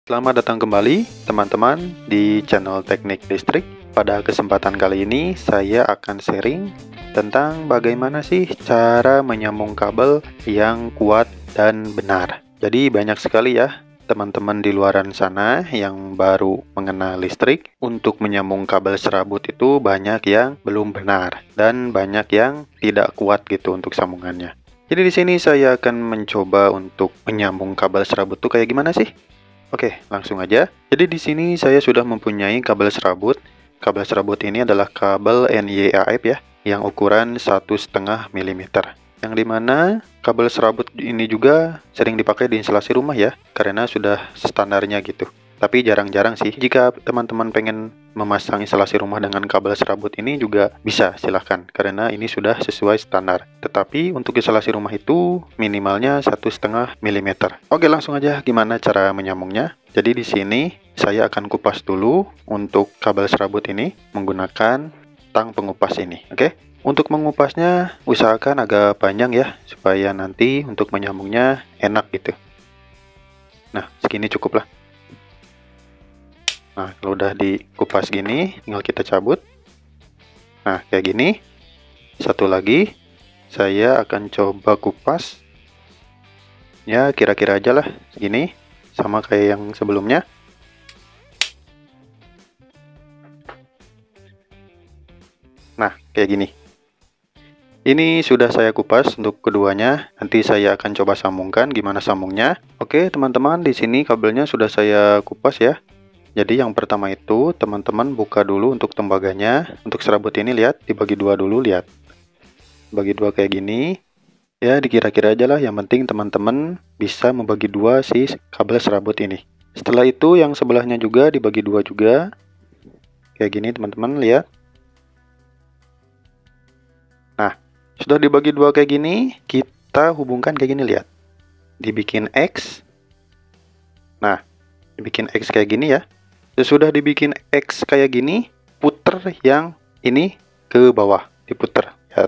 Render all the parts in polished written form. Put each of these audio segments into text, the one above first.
Selamat datang kembali teman-teman di channel Teknik Listrik. Pada kesempatan kali ini saya akan sharing tentang bagaimana sih cara menyambung kabel yang kuat dan benar. Jadi banyak sekali ya teman-teman di luaran sana yang baru mengenal listrik. Untuk menyambung kabel serabut itu banyak yang belum benar dan banyak yang tidak kuat gitu untuk sambungannya. Jadi di sini saya akan mencoba untuk menyambung kabel serabut itu kayak gimana sih? Oke, langsung aja. Jadi di sini saya sudah mempunyai kabel serabut. Kabel serabut ini adalah kabel NY-AF ya, yang ukuran 1,5 mm. Yang dimana kabel serabut ini juga sering dipakai di instalasi rumah ya, karena sudah standarnya gitu. Tapi jarang-jarang sih. Jika teman-teman pengen memasang instalasi rumah dengan kabel serabut ini juga bisa, silahkan. Karena ini sudah sesuai standar. Tetapi untuk instalasi rumah itu minimalnya 1,5 mm. Oke, langsung aja gimana cara menyambungnya. Jadi di sini saya akan kupas dulu untuk kabel serabut ini menggunakan tang pengupas ini. Oke. Untuk mengupasnya usahakan agak panjang ya, supaya nanti untuk menyambungnya enak gitu. Nah, segini cukup lah. Nah, kalau udah dikupas gini, tinggal kita cabut. Nah, kayak gini. Satu lagi, saya akan coba kupas. Ya, kira-kira aja lah, segini. Sama kayak yang sebelumnya. Nah, kayak gini. Ini sudah saya kupas untuk keduanya. Nanti saya akan coba sambungkan gimana sambungnya. Oke, teman-teman, di sini kabelnya sudah saya kupas ya. Jadi yang pertama itu teman-teman buka dulu untuk tembaganya. Untuk serabut ini lihat dibagi dua dulu, lihat. Bagi dua kayak gini. Ya dikira-kira aja lah, yang penting teman-teman bisa membagi dua si kabel serabut ini. Setelah itu yang sebelahnya juga dibagi dua juga. Kayak gini teman-teman, lihat. Nah, sudah dibagi dua kayak gini, kita hubungkan kayak gini, lihat. Dibikin X. Nah, dibikin X kayak gini ya. Sesudah dibikin X kayak gini, puter yang ini ke bawah, diputer. Lihat.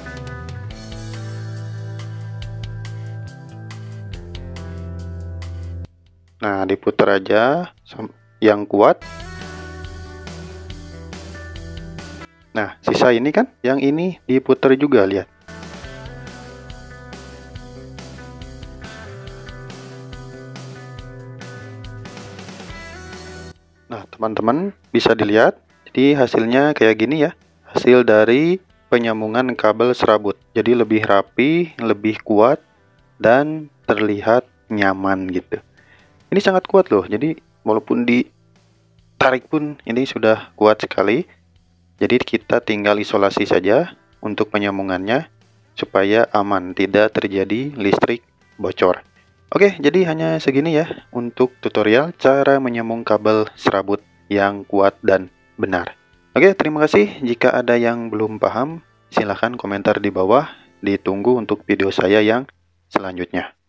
Nah, diputer aja yang kuat. Nah, sisa ini kan, yang ini diputer juga, lihat. Nah, teman-teman bisa dilihat, jadi hasilnya kayak gini ya. Hasil dari penyambungan kabel serabut. Jadi lebih rapi, lebih kuat, dan terlihat nyaman gitu. Ini sangat kuat loh, jadi walaupun ditarik pun ini sudah kuat sekali. Jadi kita tinggal isolasi saja untuk penyambungannya supaya aman, tidak terjadi listrik bocor. Oke, jadi hanya segini ya untuk tutorial cara menyambung kabel serabut yang kuat dan benar. Oke, terima kasih. Jika ada yang belum paham, silahkan komentar di bawah. Ditunggu untuk video saya yang selanjutnya.